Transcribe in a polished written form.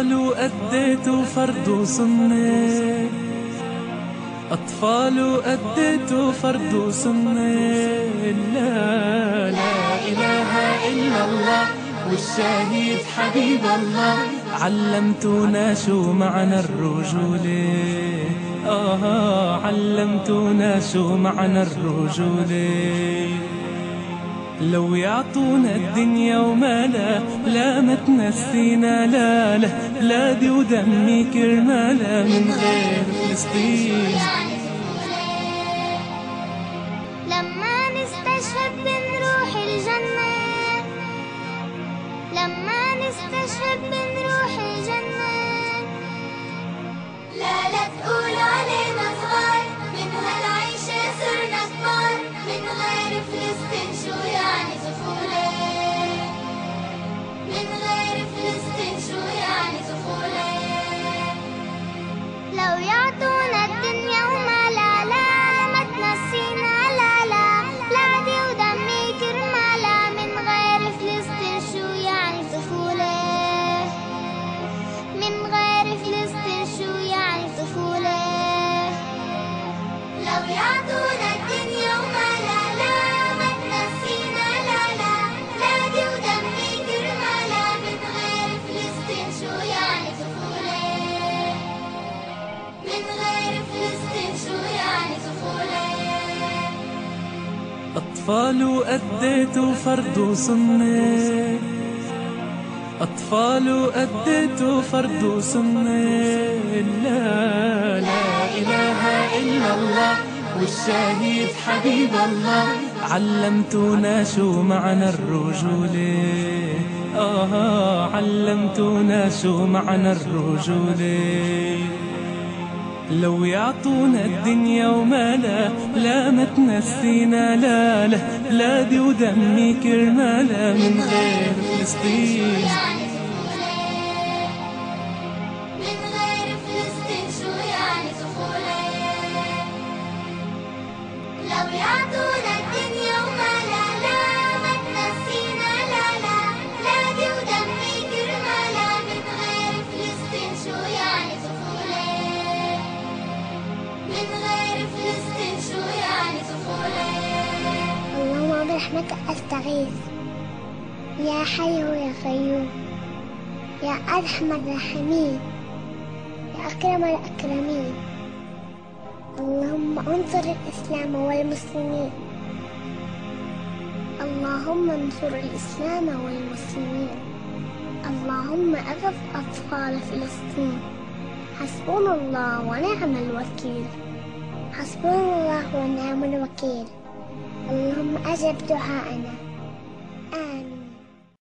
أطفال أديتوا فرد وسنة، أطفال أديتوا فرد وسنة. لا إله إلا الله والشهيد حبيب الله، علمتونا شو معنى الرجولة. علمتونا شو معنى الرجولة. لو يعطونا الدنيا ومالا لا ما تنسينا، لا بلادي ودمي كرمالا من غير فلسطين. لما نستشهد بنروح الجنة، لما نستشهد بنروح الجنة. لا تقولوا علينا صغار، من هالعيشة صرنا كبار. من غير فلسطين شو يعني طفولة، من غير فلسطين شو يعني طفولة. لو يعطونا الدنيا ومالا لا ما تنسينا، لا بلادي ودمي كرمالا. من غير فلسطين شو يعني طفولة، من غير فلسطين شو يعني طفولة. لو يعطونا الدنيا ومالا لا ما تنسينا، لا بلادي ودمي كرمالا. من غير فلسطين شو يعني طفولة، من غير فلسطين شو يعني طفولة. أطفال أديتوا فرد وسنة، أطفال أديتوا فرد وسنة. لا إله إلا الله والشهيد حبيب الله، علمتونا شو معنى الرجولة. علمتونا شو معنى الرجولة. لو يعطونا الدنيا ومالا لا ما تنسينا، لا بلادي ودمي كرمالا. من غير فلسطين من غير فلسطين شو يعني طفولة. لو يعطونا الدنيا ومالا لا ما تنسينا، لا بلادي ودمي كرمالا. من غير فلسطين شو يعني طفولة، من غير فلسطين شو يعني طفولة. اللهم برحمتك أستغيث، يا حي يا قيوم، يا أرحم الراحمين، يا أكرم الأكرمين. اللهم انصر الإسلام والمسلمين، اللهم انصر الإسلام والمسلمين. اللهم أغث أطفال فلسطين. حسبنا الله ونعم الوكيل، حسبنا الله ونعم الوكيل. اللهم أجب دعاءنا.